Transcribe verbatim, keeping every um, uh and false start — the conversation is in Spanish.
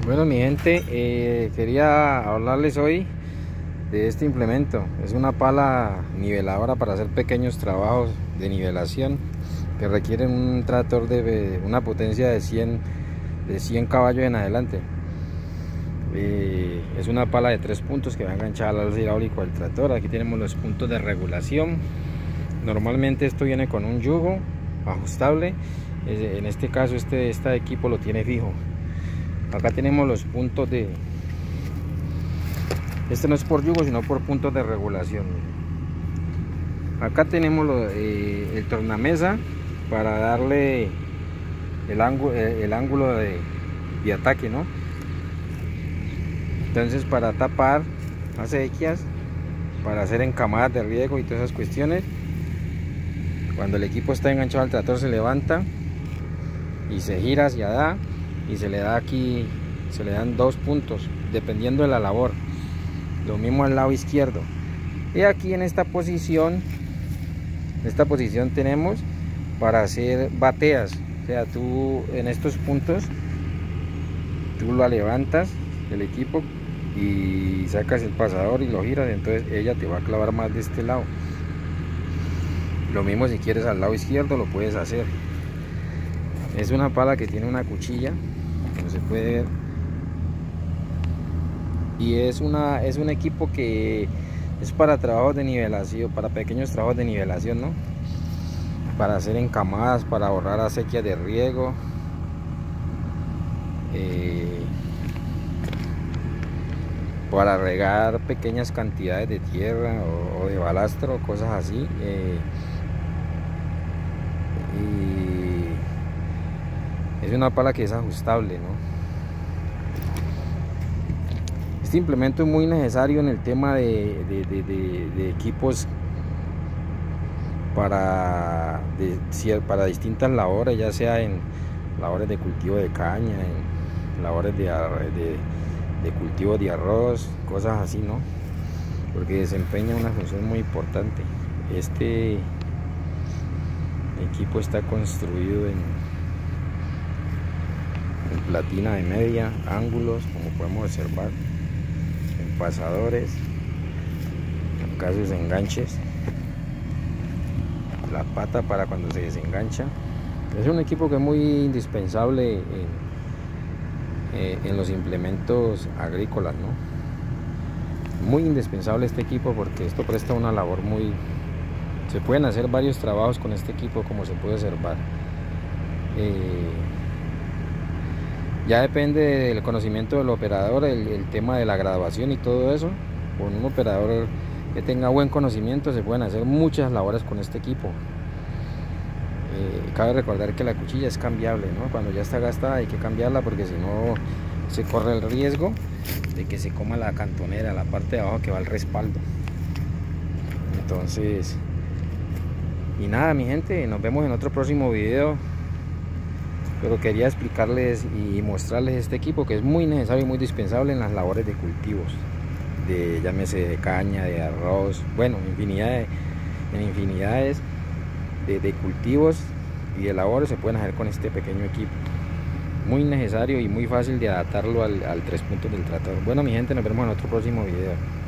Bueno, mi gente, eh, quería hablarles hoy de este implemento. Es una pala niveladora para hacer pequeños trabajos de nivelación que requieren un tractor de una potencia de cien, de cien caballos en adelante. Eh, es una pala de tres puntos que va enganchada al alce hidráulico del tractor. Aquí tenemos los puntos de regulación. Normalmente esto viene con un yugo ajustable. En este caso este, este equipo lo tiene fijo. Acá tenemos los puntos de... Este no es por yugo, sino por puntos de regulación. Acá tenemos lo, eh, el tornamesa para darle el ángulo, el ángulo de, de ataque, ¿no? Entonces, para tapar acequias, para hacer encamadas de riego y todas esas cuestiones, cuando el equipo está enganchado al tractor se levanta y se gira hacia allá y se le da aquí, se le dan dos puntos dependiendo de la labor. Lo mismo al lado izquierdo. Y aquí en esta posición, en esta posición tenemos para hacer bateas. O sea, tú en estos puntos tú la levantas el equipo y sacas el pasador y lo giras, entonces ella te va a clavar más de este lado. Lo mismo si quieres al lado izquierdo lo puedes hacer. Es una pala que tiene una cuchilla, como se puede ver, y es una es un equipo que es para trabajos de nivelación, para pequeños trabajos de nivelación, ¿no? Para hacer encamadas, para ahorrar acequias de riego, eh, para regar pequeñas cantidades de tierra o, o de balastro, cosas así. Eh, y es una pala que es ajustable, ¿no? Este implemento es muy necesario en el tema de, de, de, de, de equipos para, de, para distintas labores, ya sea en labores de cultivo de caña, en labores de, de, de cultivo de arroz, cosas así, ¿no? Porque desempeña una función muy importante. Este equipo está construido en, en platina de media, ángulos, como podemos observar, en pasadores, acá sus enganches, la pata para cuando se desengancha. Es un equipo que es muy indispensable en, eh, en los implementos agrícolas, ¿no? Muy indispensable este equipo porque esto presta una labor muy... Se pueden hacer varios trabajos con este equipo, como se puede observar. Eh, ya depende del conocimiento del operador, el, el tema de la graduación y todo eso. Con un operador que tenga buen conocimiento se pueden hacer muchas labores con este equipo. Eh, cabe recordar que la cuchilla es cambiable, ¿no? Cuando ya está gastada hay que cambiarla porque si no se corre el riesgo de que se coma la cantonera, la parte de abajo que va al respaldo. Entonces... Y nada, mi gente, nos vemos en otro próximo video. Pero quería explicarles y mostrarles este equipo que es muy necesario y muy dispensable en las labores de cultivos, de llámese de caña, de arroz, bueno, infinidad de, en infinidades de, de cultivos y de labores se pueden hacer con este pequeño equipo. Muy necesario y muy fácil de adaptarlo al, al tres puntos del tractor. Bueno, mi gente, nos vemos en otro próximo video.